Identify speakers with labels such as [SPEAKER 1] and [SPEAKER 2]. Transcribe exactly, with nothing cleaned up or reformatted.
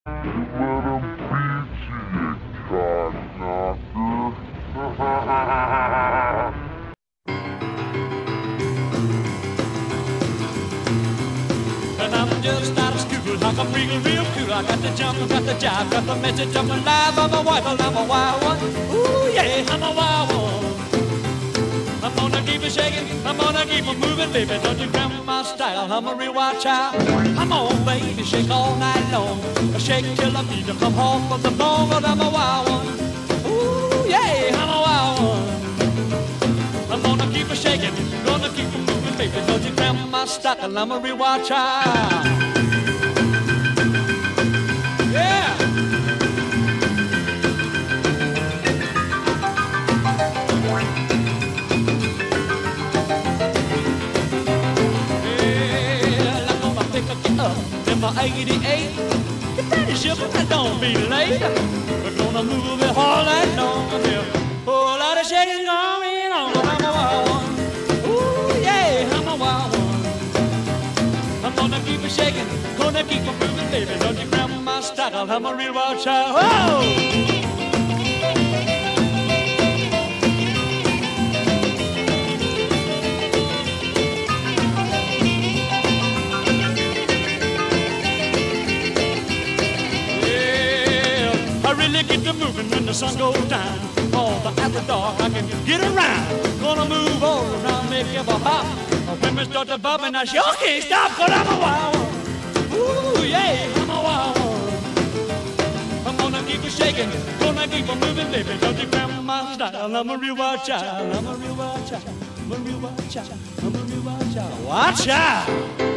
[SPEAKER 1] Let him beat you, cock knocker.
[SPEAKER 2] And I'm just out of school, like I'm real, real cool. I got the jump, got the jive, got the message, I'm alive. I'm a wild, I'm a wild one. Ooh yeah, I'm a wild one. I'm gonna keep it shaking, I'm gonna keep it moving, baby. Don't you grab my style, I'm a real wild child. Come on, baby, shake all night long. Shake till I need to come home from the bone, but I'm a wild one. Ooh yeah, I'm a wild one. I'm gonna keep it shaking, gonna keep it moving, baby. Don't you grab my style, I'm a real wild child. Yeah. My eighty-eight, get ready, sugar, and don't be late. We're gonna move it all night long. Yeah. Oh, a lot of shaking going on, but I'm a wild one. Ooh, yeah, I'm a wild one. I'm gonna keep it shaking, gonna keep it moving, baby. Don't you grab my style, I'm a real wild child. Oh! Get to moving when the sun goes down. All the after dark I can get around. Gonna move all around, make you a hop. When we start to bob and I sure can't stop, but I'm a wild one. Ooh yeah, I'm a wild one. I'm gonna keep it shaking, gonna keep it moving, baby. Don't you grab my style? I'm a real wild child. I'm a real wild child. I'm a real wild child. I'm a real wild child. Watch out!